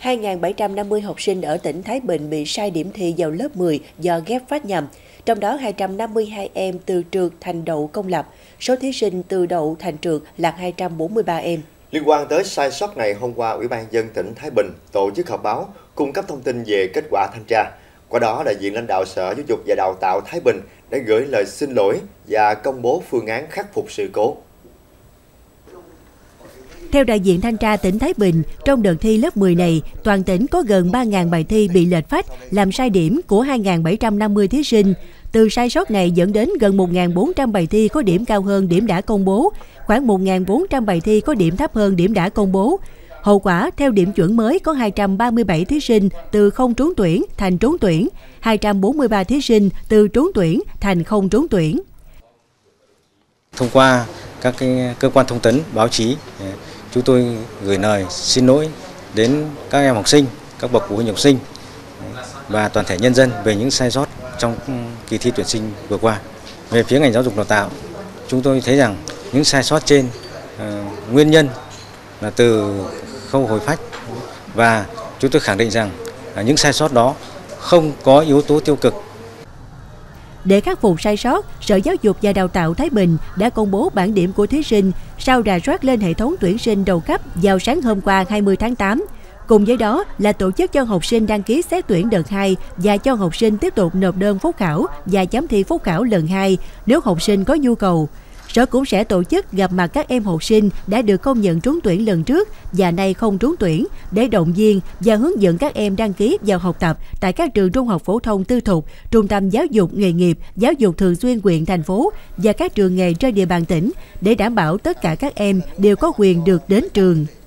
2.750 học sinh ở tỉnh Thái Bình bị sai điểm thi vào lớp 10 do ghép phát nhầm. Trong đó 252 em từ trượt thành đậu công lập, số thí sinh từ đậu thành trượt là 243 em. Liên quan tới sai sót này, hôm qua Ủy ban nhân dân tỉnh Thái Bình tổ chức họp báo cung cấp thông tin về kết quả thanh tra. Qua đó, đại diện lãnh đạo Sở Giáo dục và Đào tạo Thái Bình đã gửi lời xin lỗi và công bố phương án khắc phục sự cố. Theo đại diện thanh tra tỉnh Thái Bình, trong đợt thi lớp 10 này, toàn tỉnh có gần 3.000 bài thi bị lệch phách, làm sai điểm của 2.750 thí sinh. Từ sai sót này dẫn đến gần 1.400 bài thi có điểm cao hơn điểm đã công bố, khoảng 1.400 bài thi có điểm thấp hơn điểm đã công bố. Hậu quả, theo điểm chuẩn mới có 237 thí sinh từ không trúng tuyển thành trúng tuyển, 243 thí sinh từ trúng tuyển thành không trúng tuyển. Thông qua các cơ quan thông tấn, báo chí, chúng tôi gửi lời xin lỗi đến các em học sinh, các bậc phụ huynh học sinh và toàn thể nhân dân về những sai sót trong kỳ thi tuyển sinh vừa qua. Về phía ngành giáo dục đào tạo, chúng tôi thấy rằng những sai sót trên nguyên nhân là từ khâu hồi phách và chúng tôi khẳng định rằng những sai sót đó không có yếu tố tiêu cực. Để khắc phục sai sót, Sở Giáo dục và Đào tạo Thái Bình đã công bố bảng điểm của thí sinh sau rà soát lên hệ thống tuyển sinh đầu cấp vào sáng hôm qua 20 tháng 8. Cùng với đó là tổ chức cho học sinh đăng ký xét tuyển đợt 2 và cho học sinh tiếp tục nộp đơn phúc khảo và chấm thi phúc khảo lần 2 nếu học sinh có nhu cầu. Sở cũng sẽ tổ chức gặp mặt các em học sinh đã được công nhận trúng tuyển lần trước và nay không trúng tuyển để động viên và hướng dẫn các em đăng ký vào học tập tại các trường trung học phổ thông tư thục, trung tâm giáo dục nghề nghiệp, giáo dục thường xuyên huyện, thành phố và các trường nghề trên địa bàn tỉnh để đảm bảo tất cả các em đều có quyền được đến trường.